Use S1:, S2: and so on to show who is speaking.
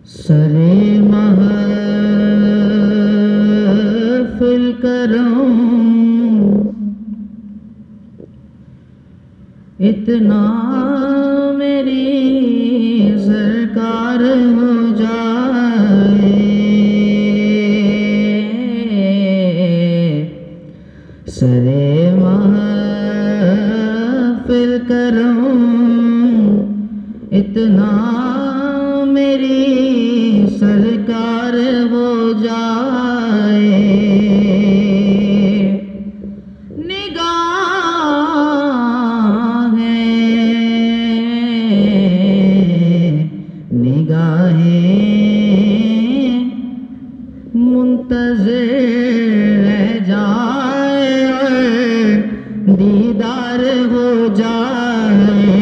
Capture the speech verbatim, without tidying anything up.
S1: सरे महफिल करूं इतना मेरी सरकार हो जाए। सरे महफिल करूं इतना मेरी सरकार हो जाए। निगाहें मुंतज़िर रह जाए और दीदार हो जाए।